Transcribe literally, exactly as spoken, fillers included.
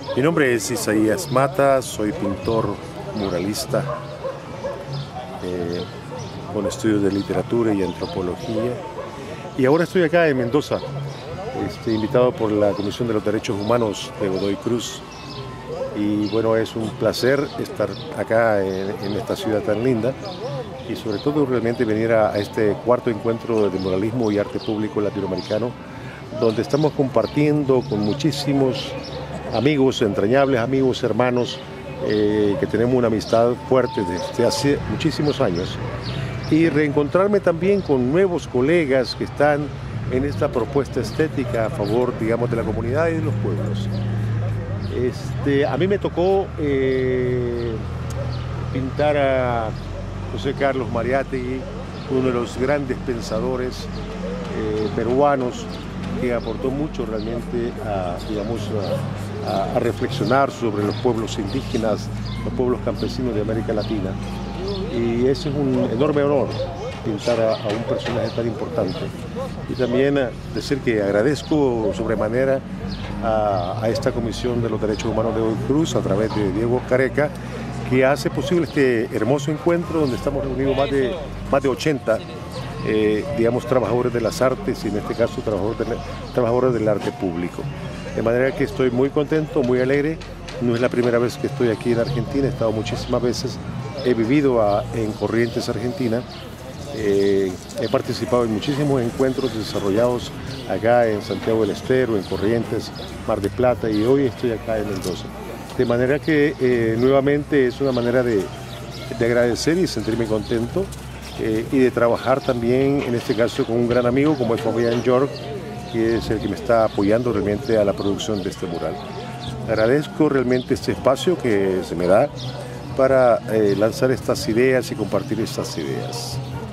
Mi nombre es Isaías Mata, soy pintor muralista eh, con estudios de literatura y antropología. Y ahora estoy acá en Mendoza, este, invitado por la Comisión de los Derechos Humanos de Godoy Cruz. Y bueno, es un placer estar acá en, en esta ciudad tan linda y sobre todo realmente venir a, a este cuarto encuentro de muralismo y arte público latinoamericano, donde estamos compartiendo con muchísimos amigos, entrañables amigos, hermanos, eh, que tenemos una amistad fuerte desde hace muchísimos años, y reencontrarme también con nuevos colegas que están en esta propuesta estética a favor, digamos, de la comunidad y de los pueblos. Este, a mí me tocó eh, pintar a José Carlos Mariátegui, uno de los grandes pensadores eh, peruanos, que aportó mucho realmente a, digamos, a, a reflexionar sobre los pueblos indígenas, los pueblos campesinos de América Latina. Y ese es un enorme honor, pintar a, a un personaje tan importante. Y también decir que agradezco sobremanera a, a esta Comisión de los Derechos Humanos de Godoy Cruz, a través de Diego Careca, que hace posible este hermoso encuentro donde estamos reunidos más de, más de ochenta Eh, digamos, trabajadores de las artes y en este caso trabajadores, de, trabajadores del arte público. De manera que estoy muy contento, muy alegre. No es la primera vez que estoy aquí en Argentina, he estado muchísimas veces, he vivido a, en Corrientes, Argentina, eh, he participado en muchísimos encuentros desarrollados acá en Santiago del Estero, en Corrientes, Mar del Plata, y hoy estoy acá en Mendoza. De manera que eh, nuevamente es una manera de, de agradecer y sentirme contento. Eh, y de trabajar también, en este caso, con un gran amigo como es Fabián York, que es el que me está apoyando realmente a la producción de este mural. Agradezco realmente este espacio que se me da para eh, lanzar estas ideas y compartir estas ideas.